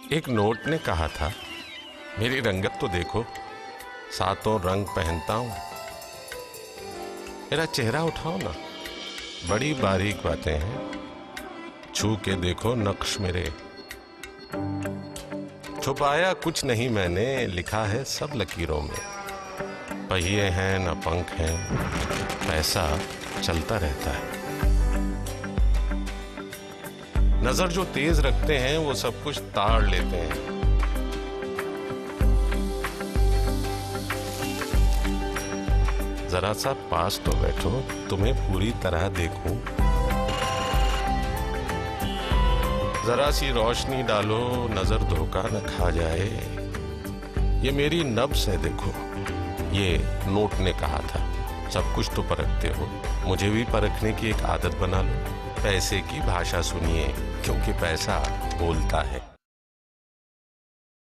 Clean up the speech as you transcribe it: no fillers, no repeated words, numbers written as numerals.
एक नोट ने कहा था, मेरी रंगत तो देखो, सातों रंग पहनता हूं। मेरा चेहरा उठाओ ना, बड़ी बारीक बातें हैं, छू के देखो नक्श मेरे। छुपाया कुछ नहीं मैंने, लिखा है सब लकीरों में। पहिए हैं न पंख हैं, पैसा चलता रहता है। नजर जो तेज रखते हैं वो सब कुछ ताड़ लेते हैं। जरा सा पास तो बैठो, तुम्हें पूरी तरह देखूं। जरा सी रोशनी डालो, नजर धोखा न खा जाए। ये मेरी नब्ज है देखो, ये नोट ने कहा था। सब कुछ तो परखते हो, मुझे भी परखने की एक आदत बना लो। पैसे की भाषा सुनिए, क्योंकि पैसा बोलता है।